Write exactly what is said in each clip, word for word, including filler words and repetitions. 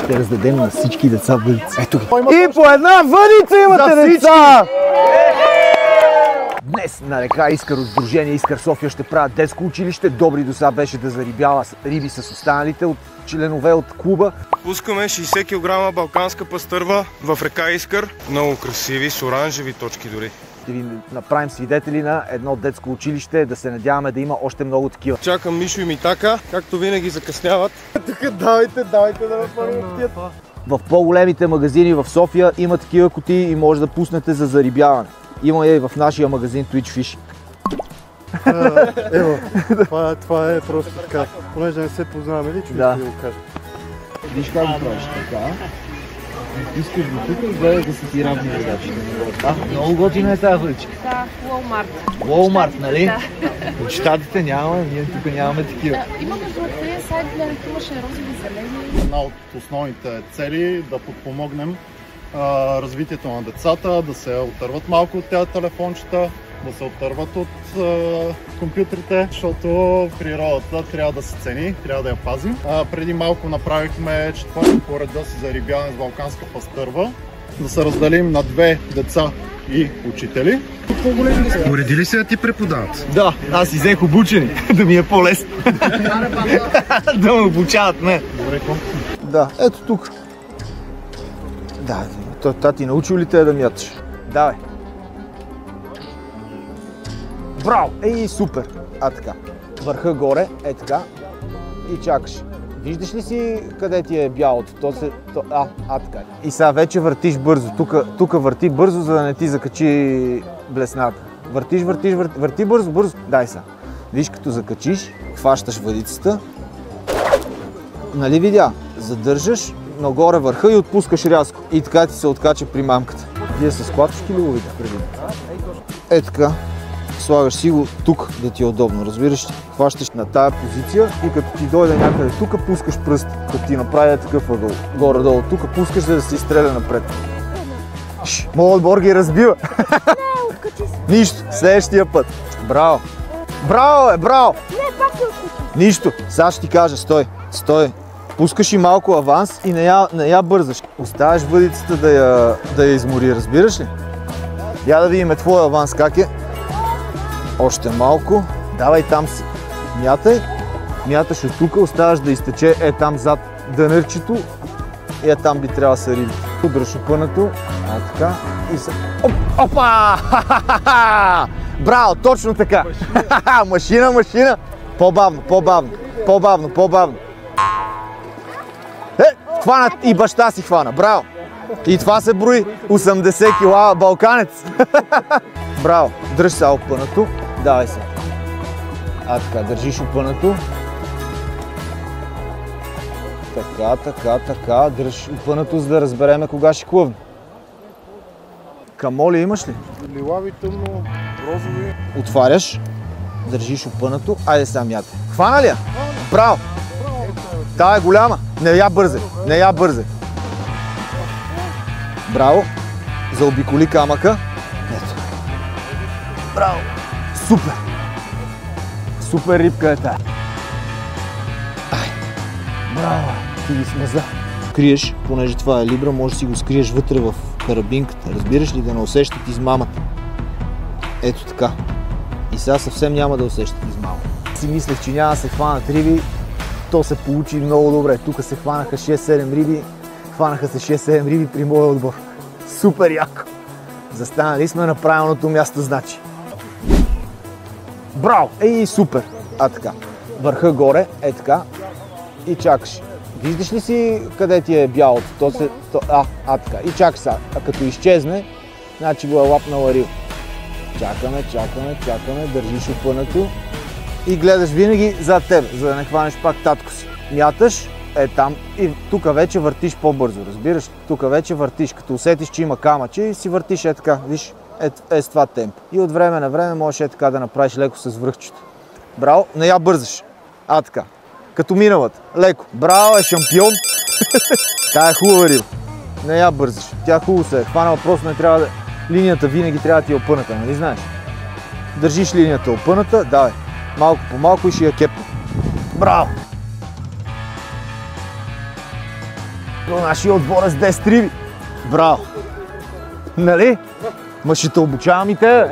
Ще раздадем на всички деца въдица. Ето ги. И по една въдица имате деца! Днес на река Искър от Сдружение Искър София ще правят детско училище. Добри до сега беше да зарибява риби с останалите от членове от клуба. Пускаме шейсет килограма балканска пастърва в река Искър. Много красиви, с оранжеви точки дори. Ще ви направим свидетели на едно детско училище, да се надяваме да има още много такива. Чакам Мишо и Митака, както винаги закъсняват. Тук давайте, давайте да напълним тият. В по-големите магазини в София има такива кутии и може да пуснете за зарибяване. Има я и в нашия магазин Twitch Fishing. Ево, това, това е просто така. Понеже не се познаваме лично, да. Ще ви го кажа. Виж как го правиш така. Искаш го тук и гледаш да са ти равни задачите. А, много готина е тази въдичка. Да, Walmart. Walmart, нали? Да. От щатите нямаме, ние тук нямаме такива. Да, има между тези сайт, гледането имаше розови зелени. Една от основните цели да подпомогнем а, развитието на децата, да се отърват малко от тези телефончета, да се отърват от а, компютрите, защото природата трябва да се цени, трябва да я пазим. А, преди малко направихме четвърта по реда си за рибяне с балканска пастърва, да се разделим на две деца и учители. Уредили се да ти преподават? Да, аз си взех обучени, да ми е по-лесно. Да ме обучават мен. Добре, да, ето тук. Да, тати научил ли те да мяташ? Давай. Браво! Ей, супер! А така. Върха горе, е така. И чакаш. Виждаш ли си къде ти е бялото? То се... То, а, а така. И сега вече въртиш бързо. Тук върти бързо, за да не ти закачи блесната. Въртиш, въртиш, върти, върти бързо, бързо. Дай сега. Виж, като закачиш, хващаш въдицата. Нали видя? Задържаш нагоре върха и отпускаш рязко. И така ти се откача при мамката. Вие с клатушки ли ловите преди? Е така. Слагаш си го тук, да ти е удобно, разбираш? Хващаш на тая позиция и като ти дойде някъде тук, пускаш пръст, като ти направи такъв ъгъл. Горе-долу тук пускаш, за да се изстреля напред. Моят отбор ги разбива. Нищо, следващия път. Браво! Браво е, браво! Нищо, сега ще ти кажа, стой, стой. Пускаш и малко аванс и не я, не я бързаш. Оставяш въдицата да я, да я измори, разбираш ли? Я да видим твоя аванс как е. Още малко. Давай там си. Мятай. Мяташ от тук, оставаш да изтече е там зад дънерчето. И е там би трябвало да са риби. Удръж опънато. А така. И са... Оп, опа! Браво, точно така. Машина, машина. По-бавно, по-бавно. По-бавно, по-бавно. Е, хванат и баща си хвана. Браво. И това се брои. осемдесет кила балканец. Браво. Дръж сега опънато. Давай се. А така, държиш опънато. Така, така, така. Дръж опънато, за да разбереме кога ще клъвне. Камоли имаш ли? Лилави, тъмно, розови. Отваряш. Държиш опънато. Айде сега мяте. Хвана ли я? Браво! Та е голяма. Не я бързе. Не я бързе. Браво. Заобиколи камъка. Ето. Браво. Супер. Супер рибка е тая. Ай. Браво. Ти ги смаза. Криеш, понеже това е либра, може да си го скриеш вътре в карабинката. Разбираш ли, да не усещат измамата. Ето така. И сега съвсем няма да усещат измамата. Си мислех, че няма да се хванат риби. То се получи много добре. Тук се хванаха шест-седем риби. Хванаха се шест-седем риби при моя отбор. Супер яко! Застанали сме на правилното място, значи. Браво! Ей, супер! А така. Върха горе, е така. И чакаш. Виждаш ли си къде ти е бялото? То се... То, а, а така. И чакаш сега. А като изчезне, значи го е лапнала рил. Чакаме, чакаме, чакаме. Държиш опънато. И гледаш винаги зад теб, за да не хванеш пак татко си. Мяташ, е там и тук вече въртиш по-бързо, разбираш? Тук вече въртиш, като усетиш, че има камъче и си въртиш е така, виж, е, е с това темпо. И от време на време можеш е така да направиш леко с връхчето. Браво, не я бързаш. А така, като миналата, леко. Браво, е шампион. Тая е хубава риба. Не я бързаш, тя хубаво се е хванала, просто не трябва да... Линията винаги трябва да ти е опъната, нали знаеш? Държиш линията опъната, давай. Малко по малко и ще я кепна. Браво! До нашия отбор е с десет риби. Браво! Нали? Ма ще те обучавам и те.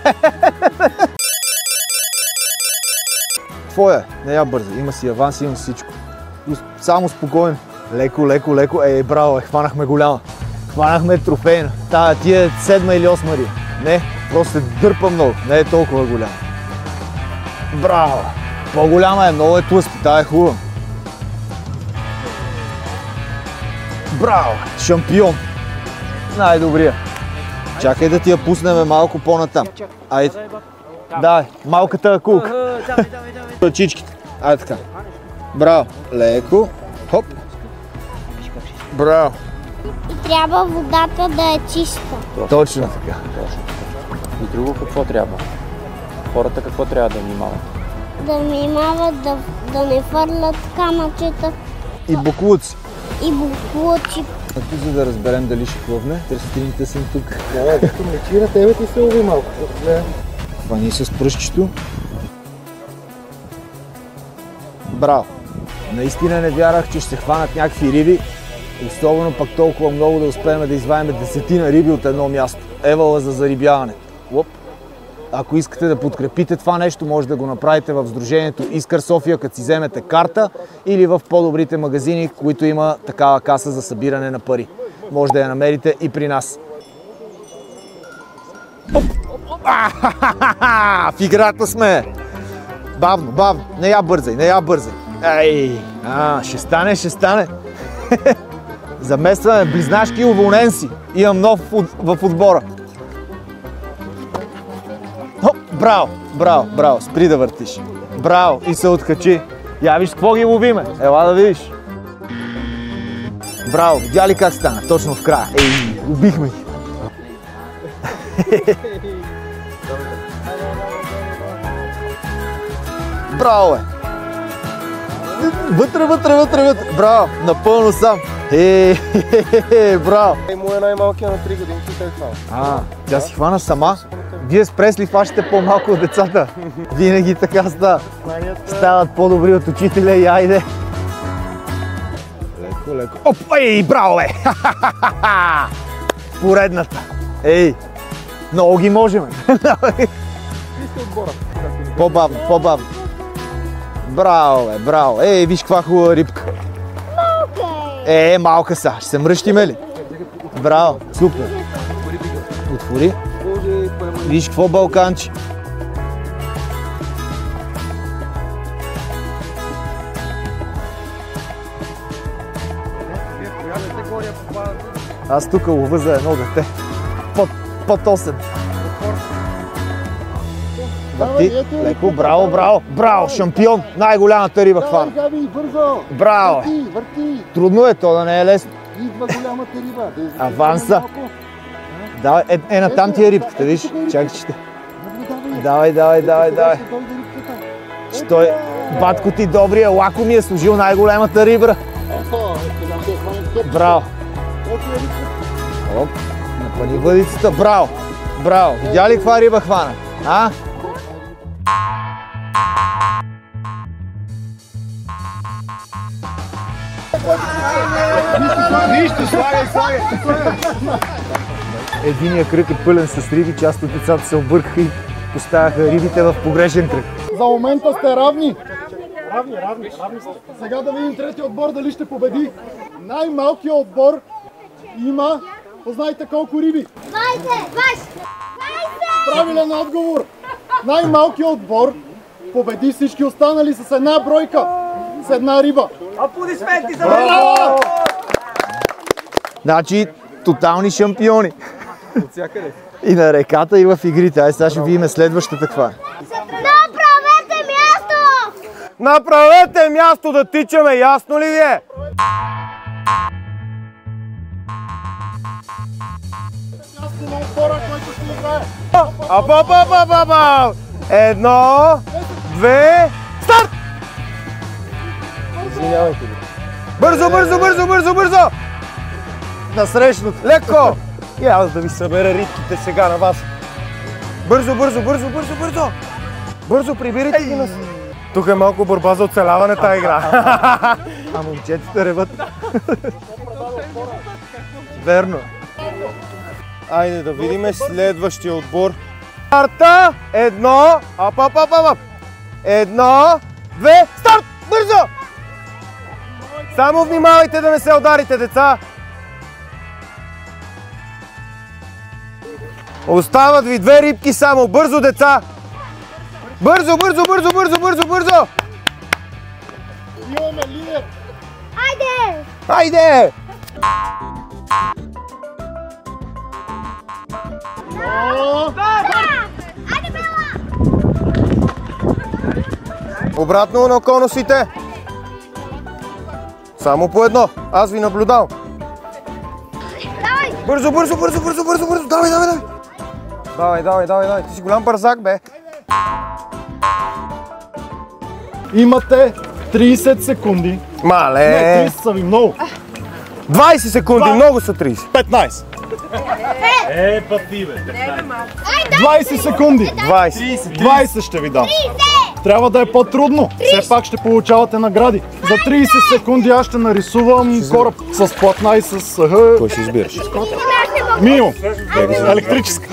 Твоя, не я бърза, има си аванс, има си всичко. Само спокойно. Леко, леко, леко. Ей, браво, е, хванахме голяма. Хванахме трофейна. Тая ти е седма или осма риба. Не, просто се дърпа много, не е толкова голяма. Браво! По-голяма е, много е тлъска, тая е хубава. Браво! Шампион! Най-добрия. Чакай да ти я пуснем малко по-натам. Айде. Давай, малката акулка. Чичките. Айде така. Браво. Леко. Хоп. Браво. И трябва водата да е чиста. Точно така. И друго какво трябва? Хората какво трябва да внимават? Да внимават да, да не фърлят камъчета И буклуци. и буклуци. Ето за да разберем дали ще плъвне, тръстрините съм тук. Да, като мечи на тебе ти се лови малко. Хвани с пръстчето. Браво! Наистина не вярвах, че ще се хванат някакви риби. Особено пък толкова много да успеем да извадим десетина риби от едно място. Евала за зарибяване. Лоп. Ако искате да подкрепите това нещо, може да го направите в сдружението Искър София, като си вземете карта, или в по-добрите магазини, които има такава каса за събиране на пари. Може да я намерите и при нас. В играта сме! Бавно, бавно. Не я бързай, не я бързай. Ей, а, ще стане, ще стане. Заместваме близнашки, уволнен си. Имам нов в отбора. Хоп, браво, браво, браво. Спри да въртиш. Браво, и се откачи. Я виж какво ги ловиме. Ела да видиш. Браво, видя ли как стана? Точно в края. Ей, убихме ги. Браво, е! Вътре, вътре, вътре, вътре. Браво, напълно сам. Е, браво. Му е най-малкият на три години, те е хвана. А, тя си хвана сама? Вие с Пресли хващате по-малко от децата. Винаги така става. Стават по-добри от учителя и айде. Леко, леко. Оп, ей, браво, бе! Поредната. Ей, много ги можем. По-бавно, по-бавно. Браво, бе, браво. Ей, виж каква хубава рибка. Е, малка са. Ще се мръщиме ли? Браво, супер. Отвори. Виж какво балканче. Аз тук лова за едно дете. Под осем. Върти, леко, браво, браво, браво, шампион, най-голямата риба хвана. Браво! Трудно е то, да не е лесно. Идва голямата риба. Аванса. Давай, е, е на там ти е рибката, виж, чакай, че те. Давай, давай, давай, давай. Че той, батко ти добрия, лако ми е служил най-голямата рибра. Браво. Оп, напъни въдицата, браво, браво. Видя ли каква риба хвана? А? Нищо, слагай, слагай! Единия кръг е пълен с риби, част от децата се объркаха и поставяха рибите в погрешен кръг. За момента сте равни. Равни, равни, равни сте. Сега да видим третия отбор дали ще победи. Най-малкият отбор има, познайте колко риби. двайсет! двайсет! Правилен отговор. Най-малкият отбор победи всички останали с една бройка, с една риба. Аплодисменти за Браво! Значи, тотални шампиони. От всякъде. И на реката, и в игрите. Ай, сега ще видим следващата каква. Направете място! Направете място да тичаме, ясно ли ви е? Място на отбора, който ще играе. Апа-па-па-па-па! Едно, две, старт! Извинявайте ли. Бързо, бързо, бързо, бързо, бързо! Насрещното. Леко! И аз да ви събера рибките сега на вас. Бързо, бързо, бързо, бързо, бързо! Бързо, прибирайте ги нас. Тук е малко борба за оцеляване тази игра. А момчетата реват. Верно. Айде да видим следващия отбор. Старта! Едно! Ап, ап, ап, ап! Едно, две, старт! Бързо! Само внимавайте да не се ударите, деца! Остават ви две рибки само. Бързо, деца! Бързо, бързо, бързо, бързо, бързо, бързо! Имаме лидер! Хайде! Хайде! Хайде, Бела! Обратно на конусите. Само по едно. Аз ви наблюдавам. Давай! Бързо, бързо, бързо, бързо, бързо, бързо. Давай, давай, давай. Давай, давай, давай, давай. Ти си голям бързак, бе. Имате трийсет секунди. Мале. Не, трийсет са ви много. двайсет секунди, много са трийсет. петнайсет. Е, пъти, бе. двайсет секунди. двайсет. двайсет ще ви дам. Трябва да е по-трудно. Все пак ще получавате награди. За трийсет секунди аз ще нарисувам кораб с платна и с... Кой ще избираш? Минимум. Електрическа.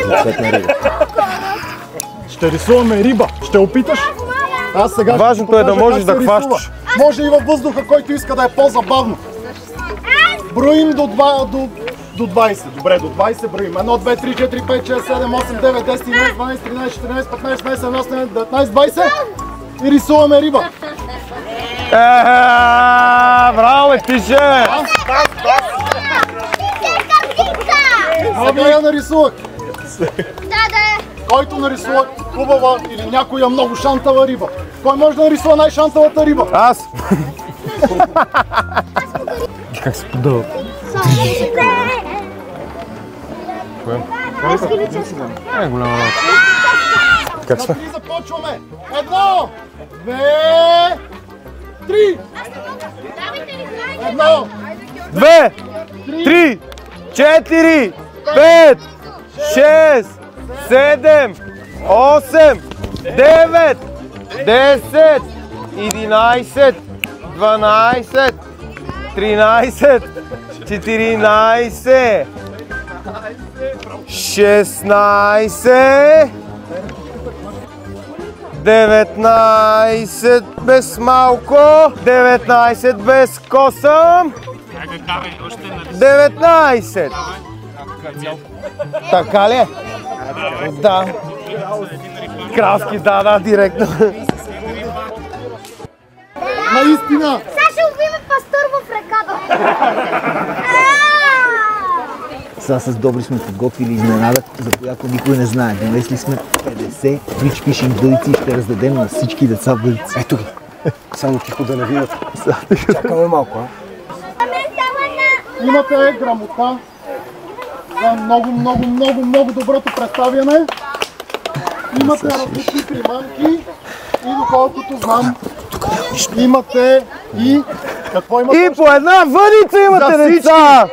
Ще рисуваме риба. Ще опиташ? Аз сега Важното ще е да покажа можеш как да се хващаш. рисува. Може и във въздуха, който иска да е по-забавно. Броим до, два, до, до двайсет. Добре, до двайсет броим. едно, две, три, четири, пет, шест, седем, осем, девет, десет, единайсет, дванайсет, тринайсет, четиринайсет, петнайсет, шестнайсет, седемнайсет, деветнайсет, двайсет и рисуваме риба. Браво, бе, тише! Сега я нарисувах. Да, да. Който нарисува хубава или някоя много шантава риба. Кой може да нарисува най-шантавата риба? Аз! Как се подава? Е, голяма работа. Как сме? На три започваме. Едно, две, три. Едно, Две, три, четири, пет, шест, седем, осем, девет, десет, единайсет, дванайсет, тринайсет, четиринайсет, шестнайсет, деветнайсет без малко, деветнайсет без косъм, деветнайсет. Така ли е? Да. Краски, да, да, директно. наистина. Сега ще убиме пастър в ръката. Сега с Добри сме подготвили изненада, за която никой не знае. Донесли сме петдесет Rich Fishing бъдици и ще раздадем на всички деца бъдици. Ето ги. Само тихо да не видят. Чакаме малко, а? Имате грамота за много, много, много, много доброто представяне. Имате различни приманки и доколкото знам, имате и... Какво имате? И по една въдица имате, деца!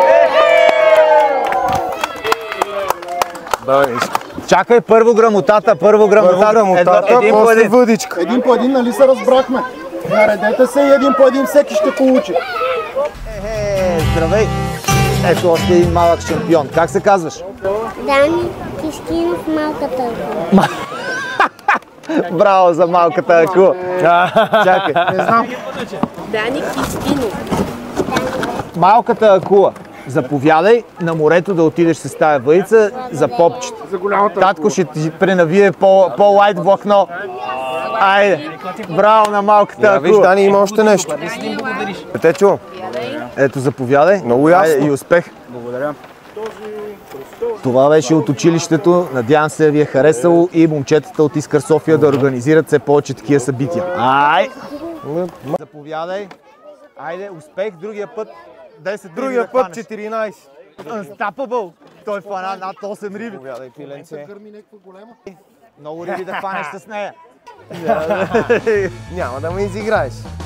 Чакай първо грамотата, първо грамотата. Първо грамотата, Едно- един по после един. въдичка. Един по един, нали се разбрахме? Наредете се и един по един всеки ще получи. Е, здравей! Ето още един малък шампион. Как се казваш? Дани Кискинов, малката акула. Браво за малката акула. Чакай. Не знам. Дани Кискинов. Малката акула. Заповядай на морето да отидеш с тая въдица за попчета. За голямата Татко ще ти пренавие по, по-лайт влакно. Айде. Браво на малката Да, виж, акула. Дани, има още нещо. Те чу. Ето, заповядай. Много ясно. Айде, и успех. Благодаря. Това беше от училището. Надявам се ви е харесало и момчетата от Искър София да организират все повече такива събития. Ай! Заповядай. Айде, успех. Другия път десет риби Другия да път хванеш. четиринайсет. Unstoppable. Той фана над осем риби. Повядай, пиленце. гърми някаква голема. Много риби да хванеш с нея. Няма да ме изиграеш.